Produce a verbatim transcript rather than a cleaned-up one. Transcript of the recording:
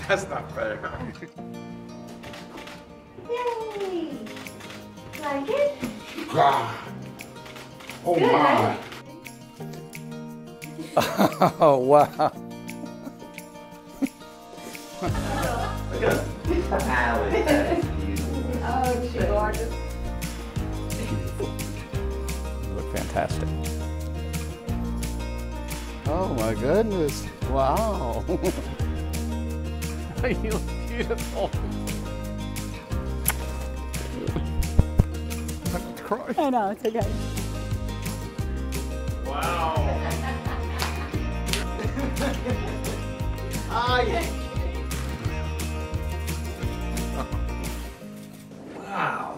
That's not fair. Yay! Like it? God. Oh Good. my. Oh, wow. Look at Allie. That is beautiful. Oh, she's gorgeous. Beautiful. You look fantastic. Oh my goodness. Wow. You look beautiful. I'm crying. I know, it's okay. Wow. Ah, yeah. Wow.